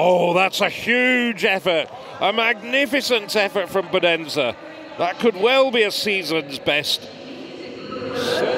Oh, that's a huge effort. A magnificent effort from Pudenz. That could well be a season's best.